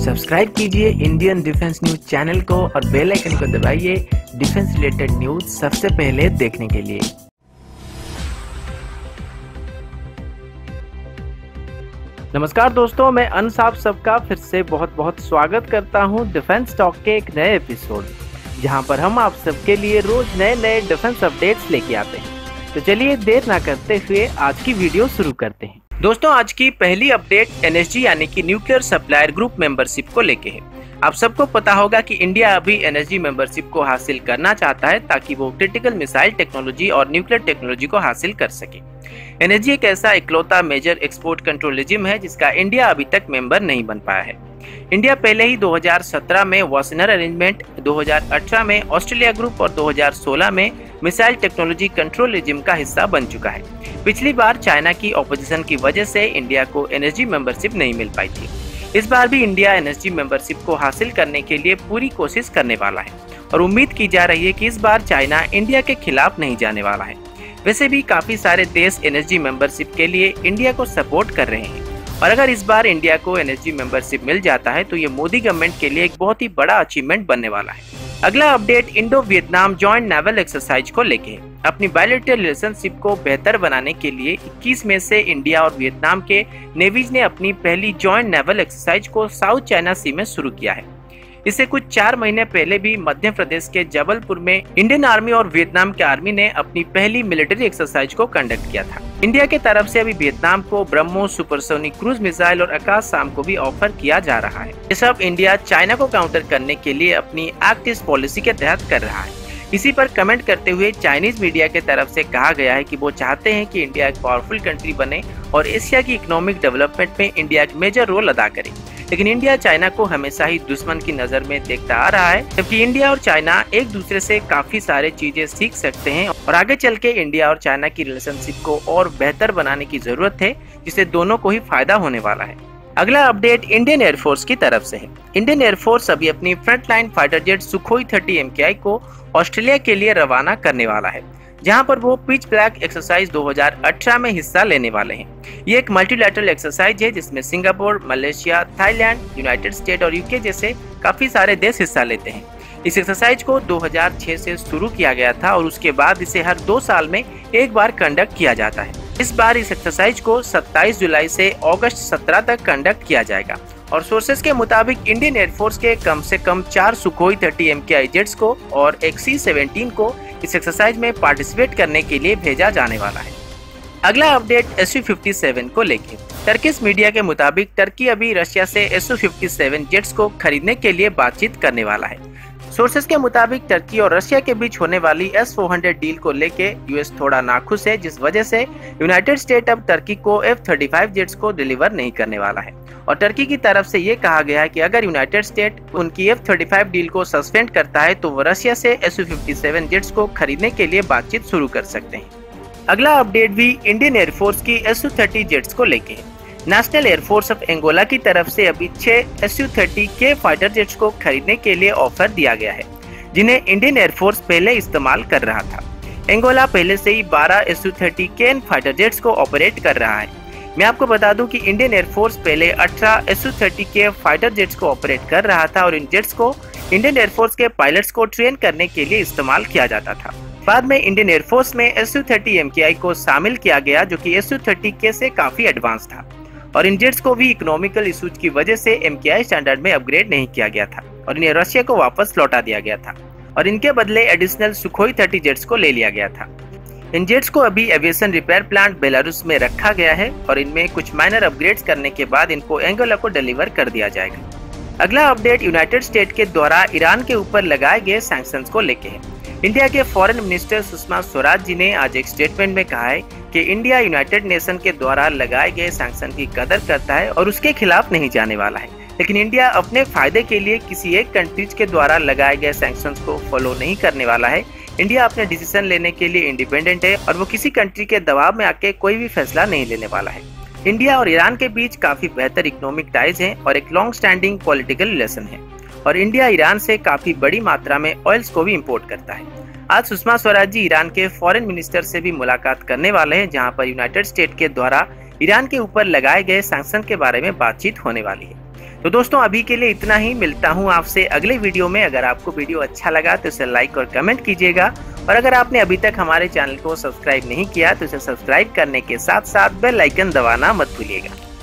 Subscribe कीजिए Indian defence news channel को और बेल आइकन को दबाइए डिफेंस रिलेटेड न्यूज सबसे पहले देखने के लिए। नमस्कार दोस्तों, मैं अंश आप सबका फिर से बहुत बहुत स्वागत करता हूं डिफेंस टॉक के एक नए एपिसोड, जहां पर हम आप सबके लिए रोज नए नए डिफेंस अपडेट्स लेके आते हैं। तो चलिए देर ना करते हुए आज की वीडियो शुरू करते हैं। दोस्तों, आज की पहली अपडेट NSG यानी कि न्यूक्लियर सप्लायर ग्रुप मेंबरशिप को लेके है। आप सबको पता होगा कि इंडिया अभी NSG मेंबरशिप को हासिल करना चाहता है ताकि वो क्रिटिकल मिसाइल टेक्नोलॉजी और न्यूक्लियर टेक्नोलॉजी को हासिल कर सके। NSG एक ऐसा इकलौता मेजर एक्सपोर्ट कंट्रोल रिजिम है जिसका इंडिया अभी तक मेंबर नहीं बन पाया है। इंडिया पहले ही 2017 में वासेनर अरेंजमेंट, 2018 में ऑस्ट्रेलिया ग्रुप और 2016 में मिसाइल टेक्नोलॉजी कंट्रोल रिजिम का हिस्सा बन चुका है। पिछली बार चाइना की ऑपोजिशन की वजह से इंडिया को NSG मेंबरशिप नहीं मिल पाई थी। इस बार भी इंडिया NSG मेंबरशिप को हासिल करने के लिए पूरी कोशिश करने वाला है और उम्मीद की जा रही है कि इस बार चाइना इंडिया के खिलाफ नहीं जाने वाला है। वैसे भी काफी सारे देश NSG मेंबरशिप के लिए इंडिया को सपोर्ट कर रहे हैं और अगर इस बार इंडिया को NSG मेंबरशिप मिल जाता है तो ये मोदी गवर्नमेंट के लिए एक बहुत ही बड़ा अचीवमेंट बनने वाला है। अगला update Indo Vietnam joint naval exercise को लेके है। अपनी बायलैटरल रिलेशनशिप को बेहतर बनाने के लिए 21 मई से इंडिया और वियतनाम के नेवीज ने अपनी पहली जॉइंट नेवल एक्सरसाइज को साउथ चाइना सी में शुरू किया है। इससे कुछ 4 महीने पहले भी मध्य प्रदेश के जबलपुर में इंडियन आर्मी और वियतनाम के आर्मी ने अपनी पहली मिलिट्री एक्सरसाइज को कंडक्ट किया था। इंडिया के तरफ से अभी वियतनाम को ब्रह्मोस सुपरसोनिक क्रूज मिसाइल और आकाश शाम को भी ऑफर किया जा रहा है। ये सब इंडिया चाइना को काउंटर करने के लिए अपनी एक्ट ईस्ट पॉलिसी के तहत कर रहा है। इसी पर कमेंट करते हुए चाइनीज मीडिया के तरफ से कहा गया है कि वो चाहते हैं कि इंडिया एक पावरफुल कंट्री बने और एशिया की इकोनॉमिक डेवलपमेंट में इंडिया एक मेजर रोल अदा करे। लेकिन इंडिया चाइना को हमेशा ही दुश्मन की नजर में देखता आ रहा है, जबकि इंडिया और चाइना एक दूसरे से काफी सारे चीजें सीख सकते हैं और आगे चल के इंडिया और चाइना की रिलेशनशिप को और बेहतर बनाने की जरूरत है, जिससे दोनों को ही फायदा होने वाला है। अगला अपडेट इंडियन एयरफोर्स की तरफ से है। इंडियन एयरफोर्स अभी अपनी frontline fighter jet Sukhoi 30 MKI को ऑस्ट्रेलिया के लिए रवाना करने वाला है, जहां पर वो पिच ब्लैक एक्सरसाइज 2018 में हिस्सा लेने वाले हैं। ये एक मल्टीलाटरल एक्सरसाइज है जिसमें Singapore, Malaysia, Thailand, United State और UK जैसे काफी सारे देश हिस्सा लेते हैं। इस एक्सरसाइज को 2006 से शुरू किया गया था और उसके बाद इसे हर 2 साल में एक बार कंडक्ट किया जाता है। इस बार इस एक्सरसाइज को 27 जुलाई से अगस्त 17 तक कंडक्ट किया जाएगा और सोर्सेज के मुताबिक इंडियन एयरफोर्स के कम से कम 4 सुखोई 30 MKI जेट्स को और एक C-17 को इस एक्सरसाइज में पार्टिसिपेट करने के लिए भेजा जाने वाला है। अगला अपडेट Su-57 को लेके। टर्किश मीडिया के मुताबिक टर्की अभी रशिया से Su-57 जेट्स को खरीदने के लिए बातचीत करने वाला है। सोर्सेज के मुताबिक टर्की और रशिया के बीच होने वाली S-400 डील को लेके US थोड़ा नाखुश है, जिस वजह से यूनाइटेड स्टेट अब टर्की को F-35 जेट्स को डिलीवर नहीं करने वाला है और टर्की की तरफ से ये कहा गया है कि अगर यूनाइटेड स्टेट उनकी F-35 डील को सस्पेंड करता है तो वो रशिया से Su-57 जेट्स को खरीदने के लिए बातचीत शुरू कर सकते हैं। अगला अपडेट भी इंडियन एयरफोर्स की Su-30 जेट्स को लेके है। नेशनल एयरफोर्स ऑफ एंगोला की तरफ से अभी 6 Su-30K फाइटर जेट्स को खरीदने के लिए ऑफर दिया गया है, जिन्हें इंडियन एयरफोर्स पहले इस्तेमाल कर रहा था। एंगोला पहले से ही 12 Su-30K फाइटर जेट्स को ऑपरेट कर रहा है। मैं आपको बता दूं कि इंडियन एयरफोर्स पहले 18 Su-30K फाइटर जेट्स को ऑपरेट कर रहा था और इन जेट्स को इंडियन एयरफोर्स के पायलट्स को ट्रेन करने के लिए इस्तेमाल किया जाता था। बाद में इंडियन एयरफोर्स में Su-30 MKI को शामिल किया गया, जो कि Su-30K से काफी एडवांस था और इन जेट्स को भी इकोनॉमिकल इशूज की वजह से MKI स्टैंडर्ड में अपग्रेड नहीं किया गया था और इन्हें रशिया को वापस लौटा दिया गया था और इनके बदले एडिशनल सुखोई 30 जेट्स को ले लिया गया था। इन जेट्स को अभी एविएशन रिपेयर प्लांट बेलारूस में रखा गया है और इनमें कुछ माइनर अपग्रेड्स करने के बाद इनको एंगोला को डिलीवर कर दिया जाएगा। अगला अपडेट यूनाइटेड स्टेट के द्वारा ईरान के ऊपर लगाए गए सैंक्शंस को लेके है। इंडिया के फॉरेन मिनिस्टर सुषमा स्वराज जी ने आज एक स्टेटमेंट में कहा है कि इंडिया यूनाइटेड नेशन के द्वारा लगाए गए सैंक्शन की कदर करता है और उसके खिलाफ नहीं जाने वाला है, लेकिन इंडिया अपने फायदे के लिए किसी एक कंट्रीज के द्वारा लगाए गए सैंक्शंस को फॉलो नहीं करने वाला है। इंडिया अपने डिसीजन लेने के लिए इंडिपेंडेंट है और वो किसी कंट्री के दबाव में आके कोई भी फैसला नहीं लेने वाला है। इंडिया और ईरान के बीच काफी बेहतर इकोनॉमिक टाइज हैं और एक लॉन्ग स्टैंडिंग पॉलिटिकल रिलेशन है और इंडिया ईरान से काफी बड़ी मात्रा में ऑयल्स को भी इम्पोर्ट करता है। आज सुषमा स्वराज जी ईरान के फॉरेन मिनिस्टर से भी मुलाकात करने वाले हैं, जहां पर यूनाइटेड स्टेट के द्वारा ईरान के ऊपर लगाए गए सैंक्शन के बारे में बातचीत होने वाली है। तो दोस्तों अभी के लिए इतना ही, मिलता हूँ आपसे अगले वीडियो में। अगर आपको वीडियो अच्छा लगा तो इसे लाइक और कमेंट कीजिएगा, और अगर आपने अभी तक हमारे चैनल को सब्सक्राइब नहीं किया तो इसे सब्सक्राइब करने के साथ साथ बेल आइकन दबाना मत भूलिएगा।